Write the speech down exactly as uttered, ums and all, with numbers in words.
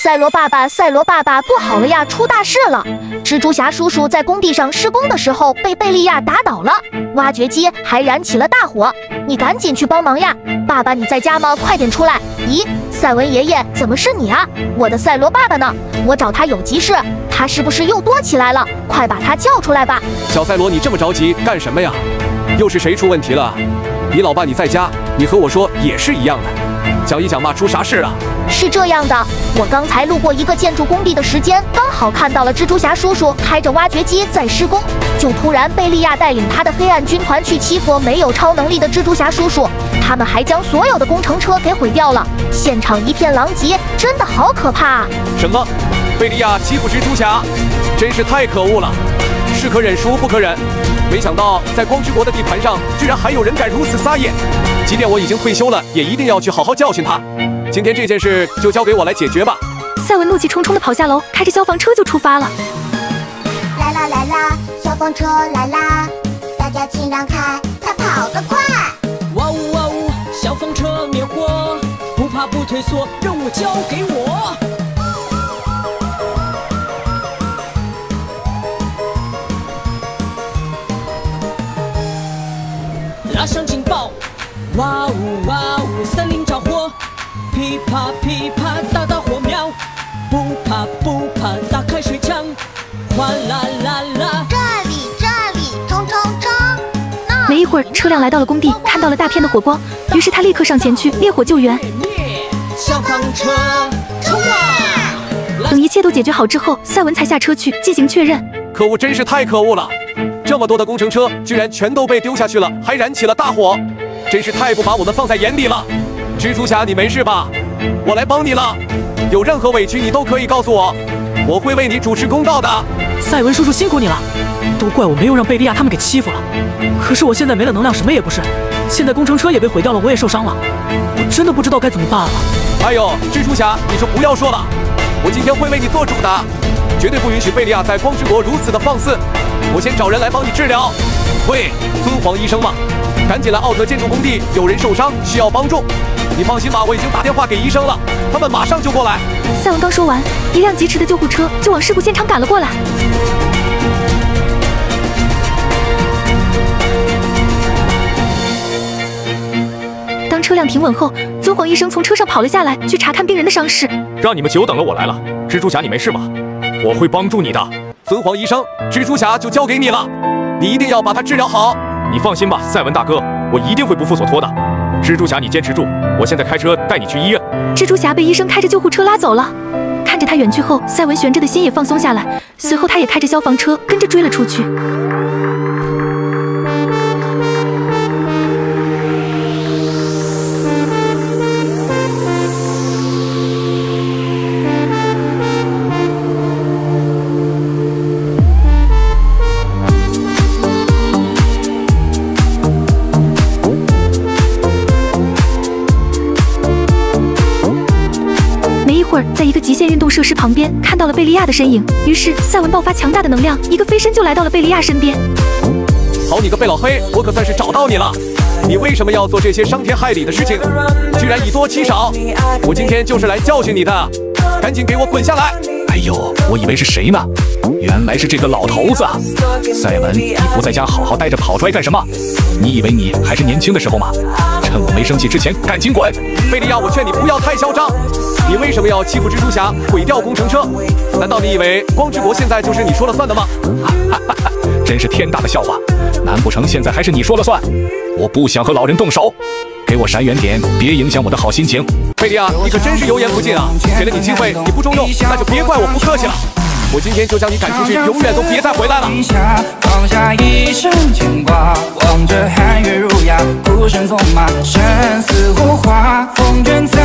赛罗爸爸，赛罗爸爸，不好了呀，出大事了！蜘蛛侠叔叔在工地上施工的时候被贝利亚打倒了，挖掘机还燃起了大火，你赶紧去帮忙呀！爸爸，你在家吗？快点出来！咦，赛文爷爷，怎么是你啊？我的赛罗爸爸呢？我找他有急事，他是不是又多起来了？快把他叫出来吧！ 小赛罗，你这么着急干什么呀？又是谁出问题了？你老爸你在家，你和我说也是一样的。 讲一讲嘛，出啥事了？ 是这样的，我刚才路过一个建筑工地的时间，刚好看到了蜘蛛侠叔叔开着挖掘机在施工，就突然贝利亚带领他的黑暗军团去欺负没有超能力的蜘蛛侠叔叔，他们还将所有的工程车给毁掉了，现场一片狼藉，真的好可怕啊！ 什么？贝利亚欺负蜘蛛侠，真是太可恶了！是可忍，孰不可忍？没想到在光之国的地盘上，居然还有人敢如此撒野！ 即便我已经退休了，也一定要去好好教训他。今天这件事就交给我来解决吧。 赛文怒气冲冲地跑下楼，开着消防车就出发了。 来啦来啦，消防车来啦！大家请让开，他跑得快。 哇呜哇呜，消防车灭火，不怕不退缩，任务交给我。拉上警报！ 哇呜哇呜，森林着火，噼啪噼啪，大大火苗，不怕不怕，打开水枪，哗啦啦啦。 这里这里，冲冲冲！ 没一会儿，车辆来到了工地，看到了大片的火光，于是他立刻上前去灭火救援。 消防车，冲啊！ 等一切都解决好之后，赛文才下车去进行确认。 可恶，真是太可恶了！这么多的工程车，居然全都被丢下去了，还燃起了大火。 真是太不把我们放在眼里了，蜘蛛侠，你没事吧？我来帮你了，有任何委屈你都可以告诉我，我会为你主持公道的。 赛文叔叔辛苦你了，都怪我没有让贝利亚他们给欺负了。可是我现在没了能量，什么也不是。现在工程车也被毁掉了，我也受伤了，我真的不知道该怎么办了。 哎呦，蜘蛛侠，你说不要说了，我今天会为你做主的，绝对不允许贝利亚在光之国如此的放肆。我先找人来帮你治疗。喂，尊皇医生吗？ 赶紧来奥德建筑工地，有人受伤需要帮助。你放心吧，我已经打电话给医生了，他们马上就过来。 赛文刚说完，一辆疾驰的救护车就往事故现场赶了过来。当车辆停稳后，尊皇医生从车上跑了下来，去查看病人的伤势。 让你们久等了，我来了。蜘蛛侠，你没事吧？我会帮助你的。 尊皇医生，蜘蛛侠就交给你了，你一定要把他治疗好。 你放心吧，赛文大哥，我一定会不负所托的。蜘蛛侠，你坚持住，我现在开车带你去医院。 蜘蛛侠被医生开着救护车拉走了，看着他远去后，赛文悬着的心也放松下来。随后，他也开着消防车跟着追了出去。在一个极限运动设施旁边，看到了贝利亚的身影。于是赛文爆发强大的能量，一个飞身就来到了贝利亚身边。 好你个贝老黑，我可算是找到你了！你为什么要做这些伤天害理的事情？居然以多欺少！我今天就是来教训你的，赶紧给我滚下来！ 哎呦，我以为是谁呢？原来是这个老头子啊！赛文，你不在家好好待着，跑出来干什么？你以为你还是年轻的时候吗？趁我没生气之前，赶紧滚！ 贝利亚，我劝你不要太嚣张！你为什么要欺负蜘蛛侠，毁掉工程车？难道你以为光之国现在就是你说了算的吗？ 哈哈哈，真是天大的笑话！难不成现在还是你说了算？我不想和老人动手，给我闪远点，别影响我的好心情。 贝利亚，你可真是油盐不进啊！给了你机会，你不中用，那就别怪我不客气了。我今天就将你赶出去，永远都别再回来了。 放下一身牵挂，望着寒月如牙，孤身纵马，生死互化，风卷。